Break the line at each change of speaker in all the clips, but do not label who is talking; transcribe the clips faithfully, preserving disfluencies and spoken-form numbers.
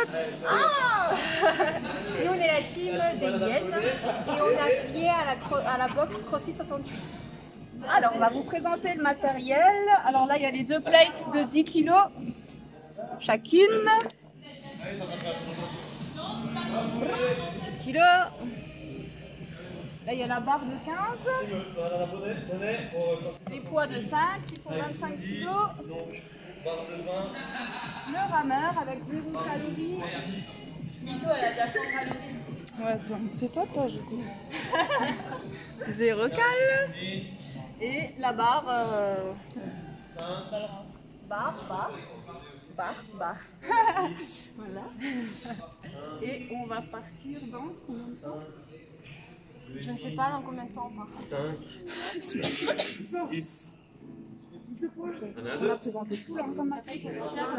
Ah Nous on est la team des hyènes et on est affilié à la, à la box CrossFit soixante-huit. Alors on va vous présenter le matériel. Alors là il y a les deux plates de dix kilos chacune. dix kilos. Là il y a la barre de quinze. Les poids de cinq qui font vingt-cinq kilos. Le rameur avec zéro calories.
Mito, elle a déjà cent calories.
Ouais, toi, tais-toi, toi, je coup. Zéro cal. Et la barre. Euh... Barre, barre. Barre, barre. Voilà. Et on va partir dans combien de temps?
Je ne sais pas dans combien de temps on part.
cinq, six.
On va présenter tout là comme matériel.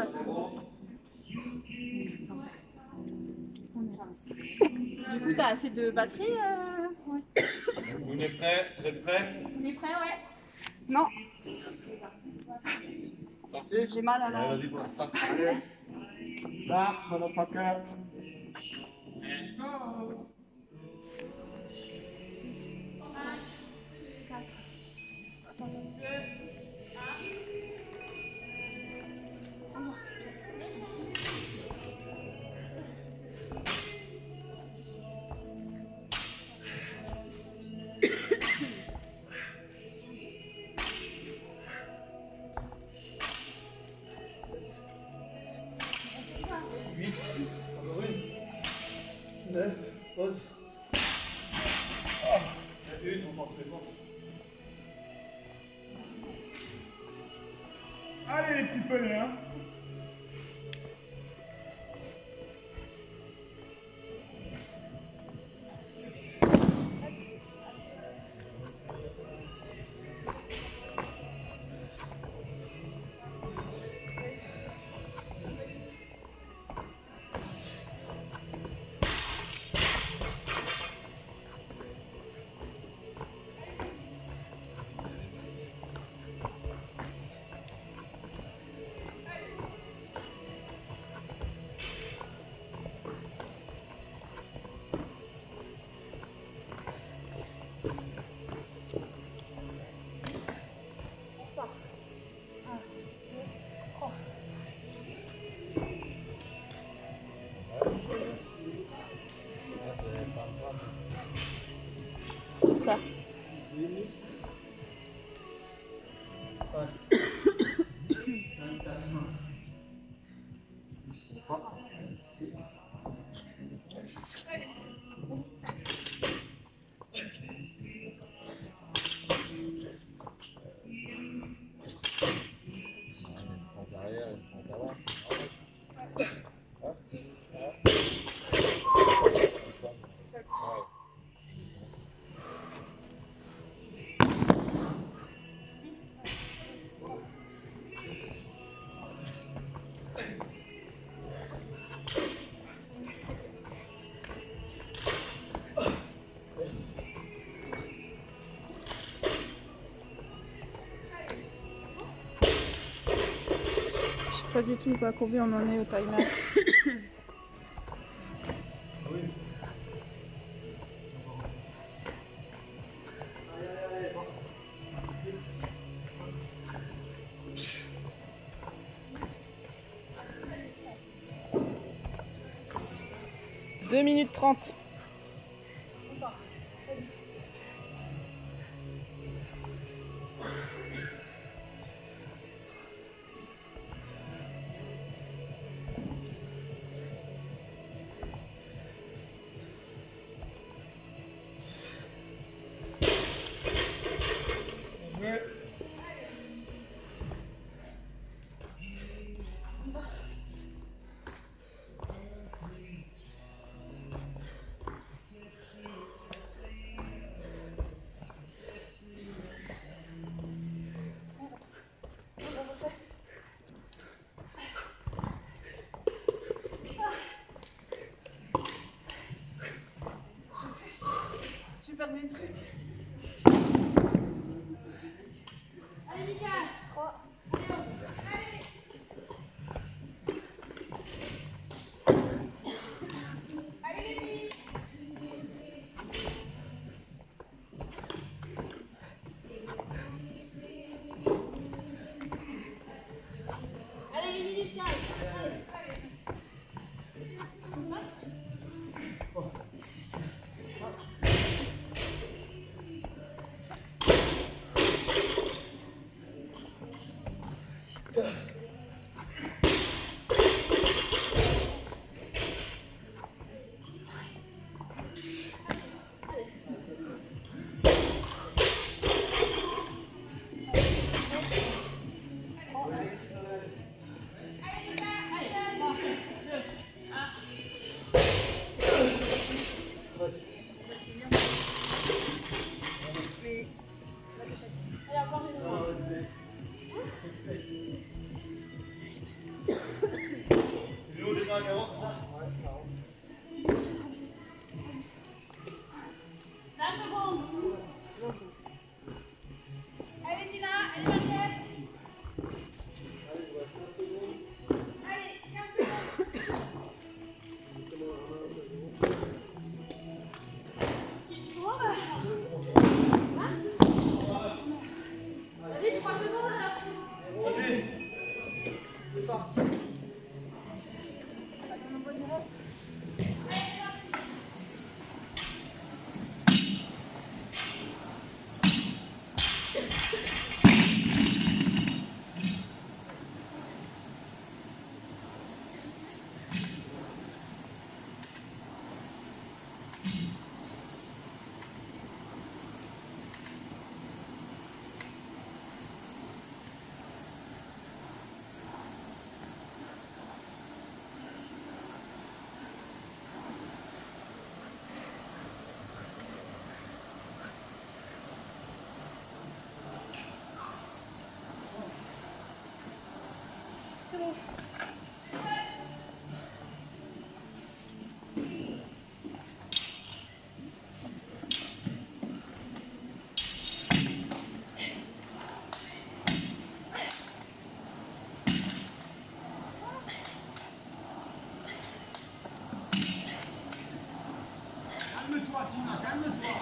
Du coup, t'as assez de batterie euh... ouais.
On est prêt? Vous êtes prêts?
On est prêt, ouais. Non.
Parti?
J'ai mal à la...
Vas-y pour l'instant. Allez. Là, motherfucker. huit, neuf, pause. Il y a une, on pense les forces. Allez les petits pelés, hein.
C'est ça. Pas du tout quoi, combien on en est au timer. deux minutes trente.
La seconde. Allez Tina, allez Marielle. Allez, quinze secondes. Qui tourne? Hein? Allez, trois secondes alors.
Vas-y. C'est parti. Calme-toi, Tina, calme-toi.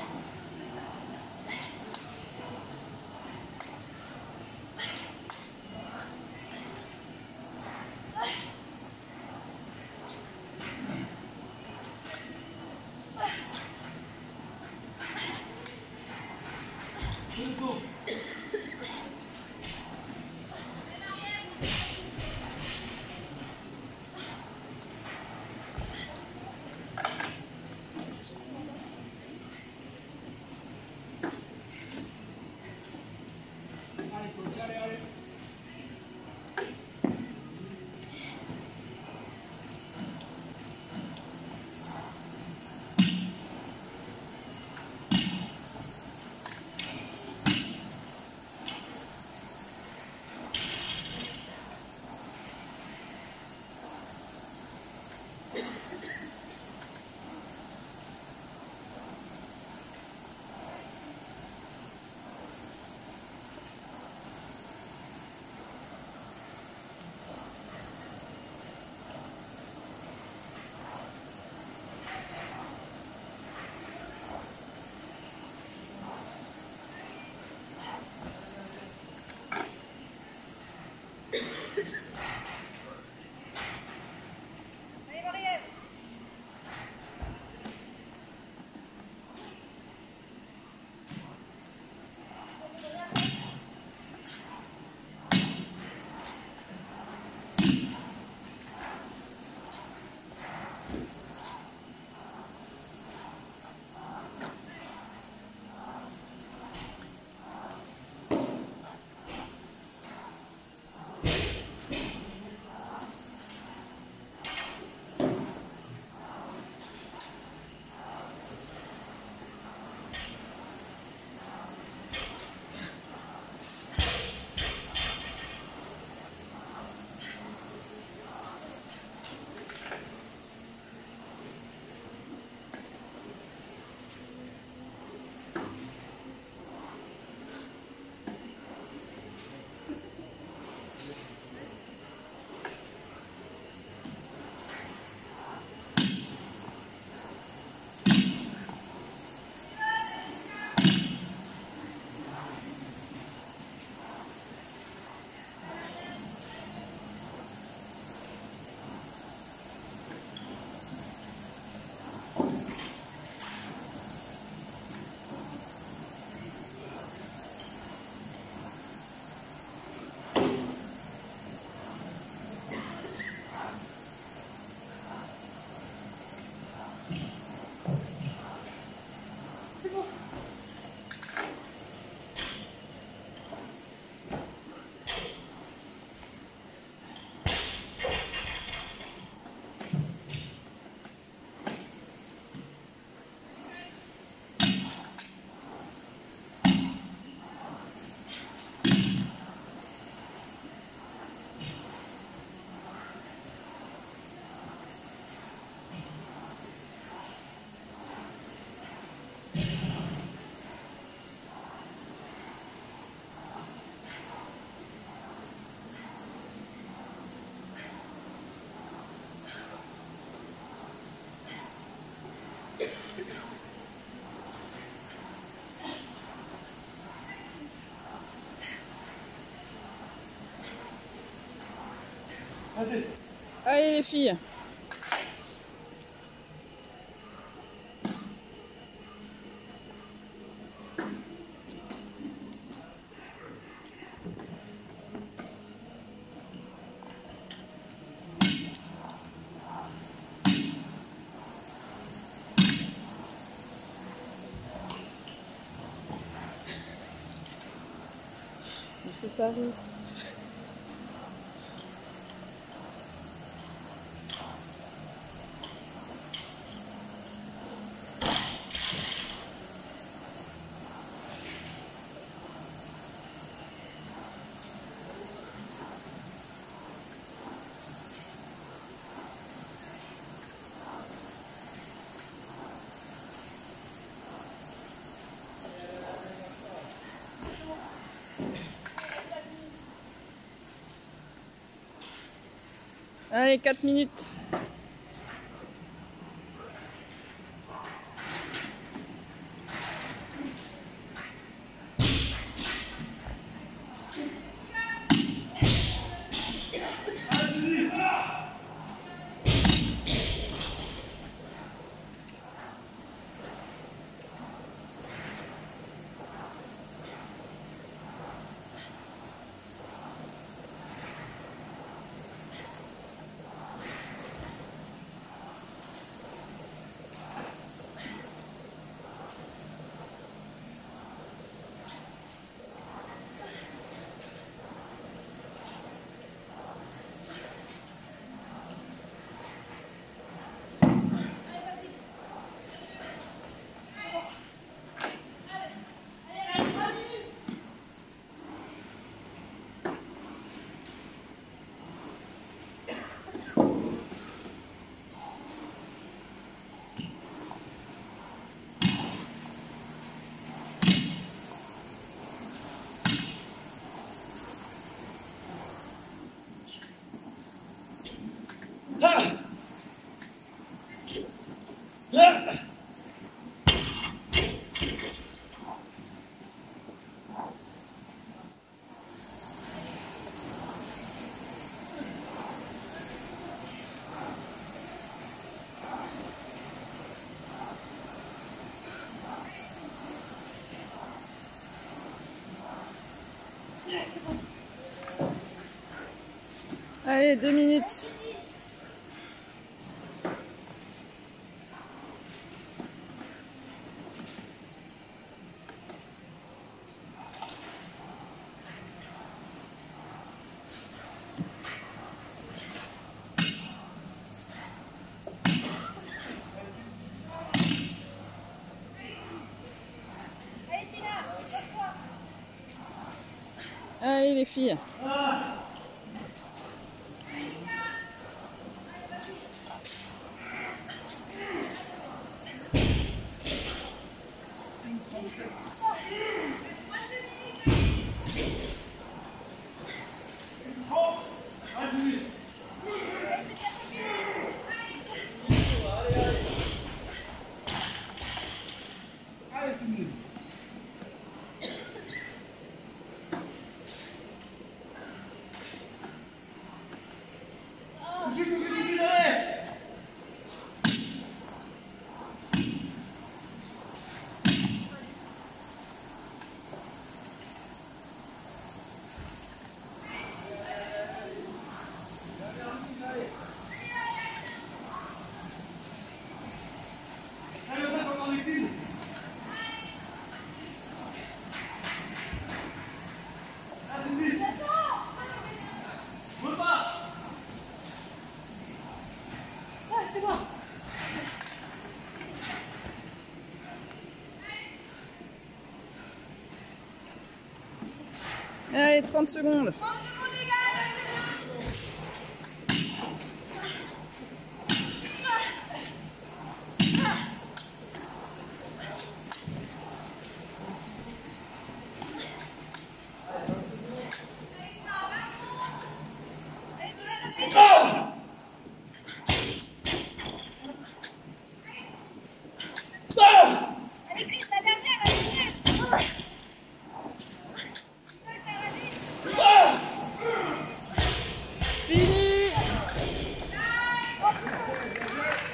Allez les filles. Il fait pas rire. Allez, quatre minutes. Allez, deux minutes. Allez les filles. Allez, trente secondes.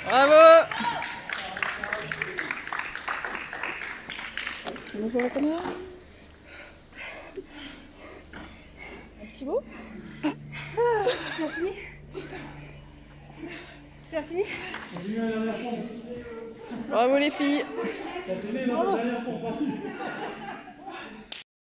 Bravo. C'est bon pour la caméra? Un petit mot?
Tu as fini? Tu as fini?
Bravo les filles.
Bravo.